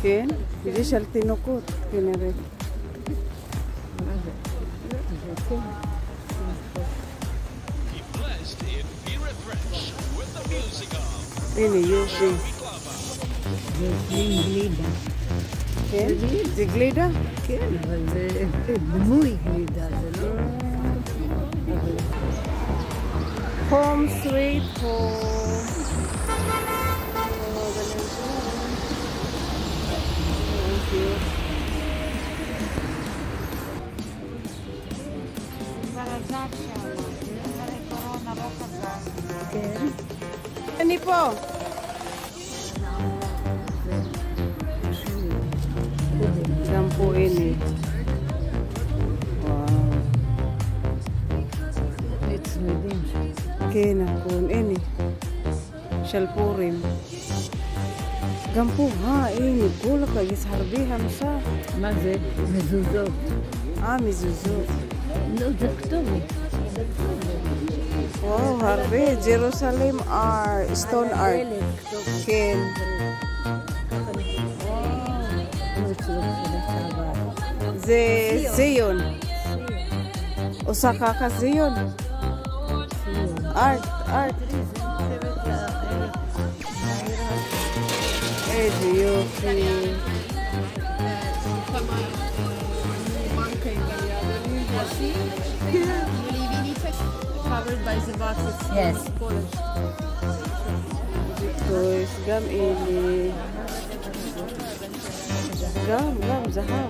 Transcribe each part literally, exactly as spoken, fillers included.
כן? יש על תינוקות כנראה. הנה יופי. זה גלידה. כן? זה גלידה? כן, אבל זה דמוי גלידה, זה לא... Home sweet home. כן. אני פה. גם פה הנה. וואו. צמדים. כן, הכל. הנה. של פורים. גם פה, אה, הנה, כולה יש הרבה המסה. מה זה? מזוזות. אה, מזוזות. לא, זה כתובת. וואו, הרבה. ג'רוסלם ארט, סטון ארט. כן. זה זיון. עושה ככה זיון. ארט, ארט. איזה יופי. Yes. טויס, גם אלה. גם, גם, זהב.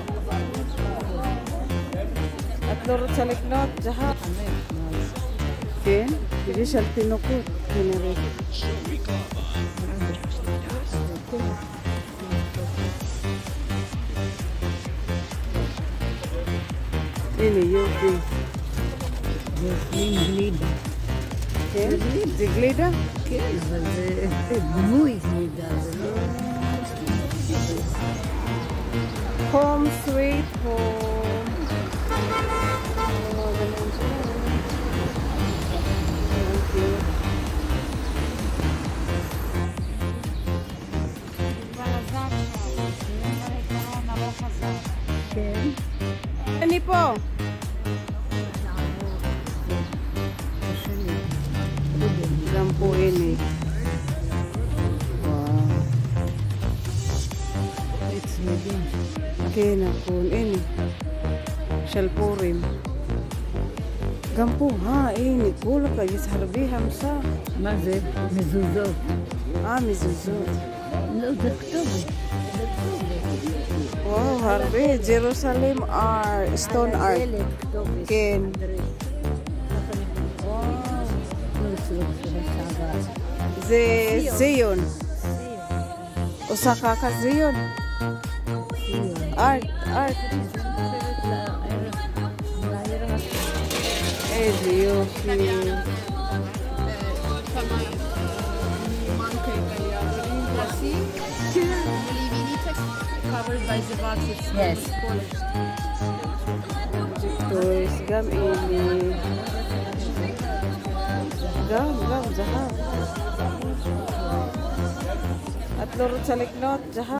את לא רוצה לקנות זהב? כן? יש על תינוקות כנראה. הנה יופי. זה גלידה. כן? זה גלידה? כן, אבל זה דמוי גלידה, זה לא... Home sweet home. כן. אני פה. גם פה הנה. וואו. צמדים. כן, הכל. הנה. של פורים. גם פה, אה, הנה, כולה יש הרבה המסה. מה זה? מזוזות. אה, מזוזות. לא, זה כתובת. וואו, הרבה. ג'רוסלם ארט, סטון ארט. כן. זה זיון. עושה ככה זיון. ארט, ארט. איזה יופי. Yes. טויס, גם אלה. גם, גם, זהב. את לא רוצה לקנות זהב?